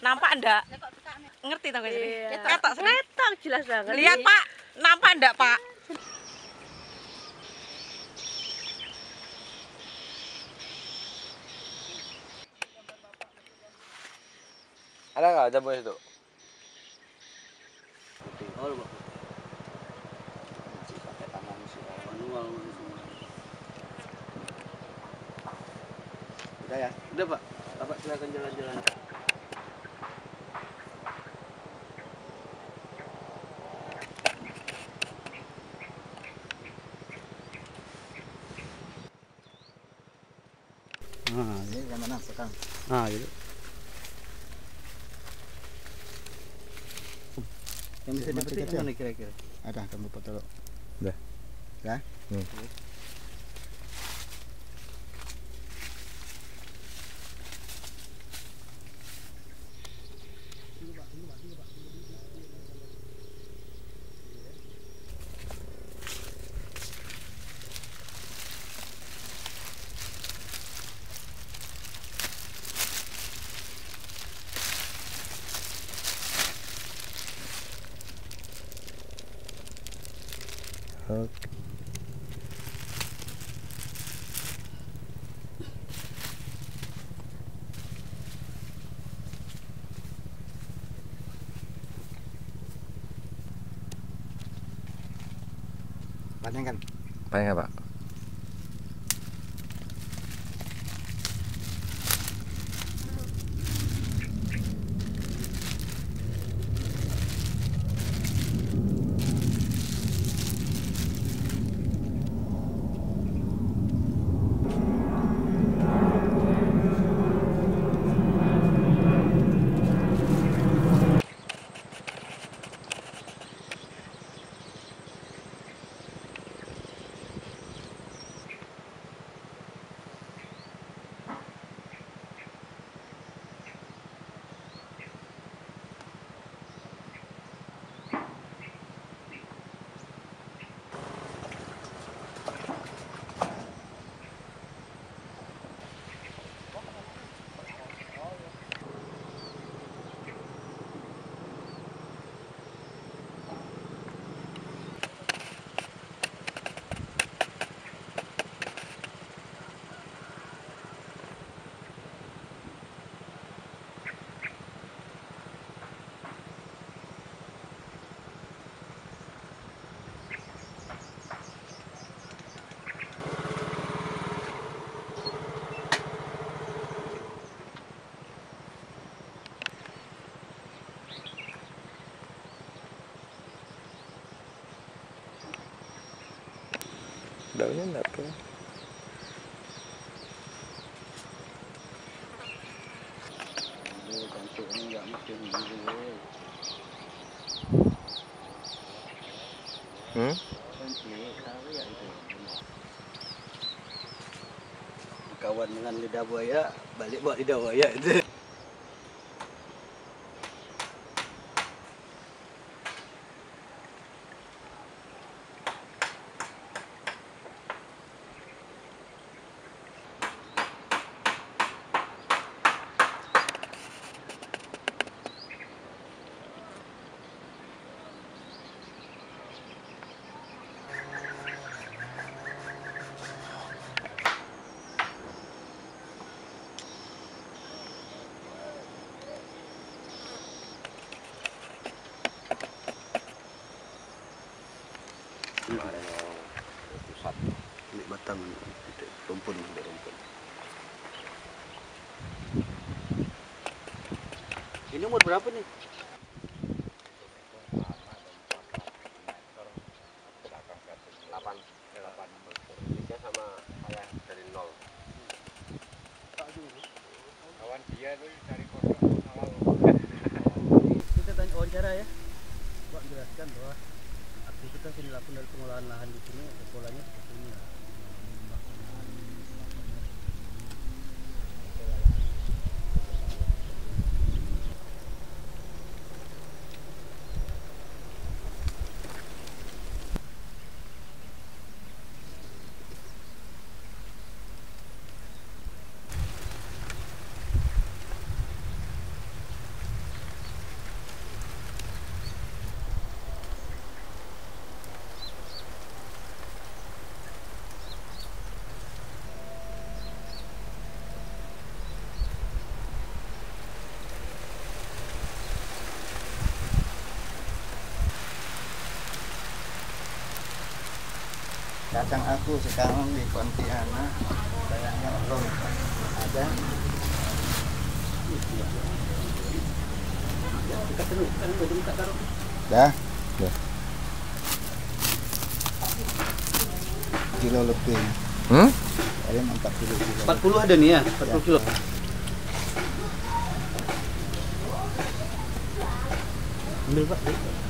Nampak enggak? Ngerti tau gak sih? Ketok sih. Ketok jelas banget. Lihat Pak, nampak enggak Pak? Ada nggak jambu itu? Oh, Pak. Pakai tangan sih, manual semua. Udah ya? Udah Pak. Bapak silakan jalan-jalan. Nah, ini yang mana sekarang? Nah, gitu. Yang bisa dipetik mana kira-kira? Ada, kamu foto. Udah. Ya? Oke. Panjang kan? Panjang Pak? Daunnya enggak apa? Cantiknya nggak mesti begini. Cantik, tahu ya itu. Kawan dengan lidah buaya, balik bawa lidah buaya itu. Pusat Ini batang rumpun, rumpun. Ini umur berapa nih? 8 Indonesia sama saya dari 0. Kawan dia tuh dari kosong awal. Kita tanya wawancara ya. Pak jelaskan bahwa aktivitas yang dilakukan dari pengolahan lahan di sini polanya seperti ini. Kakang aku sekarang di Pontianak, sayangnya belum ada. Dah. Kilo lebih. Ada 40 kilo. 40 ada nih ya, 40 kilo. Ambil Pak.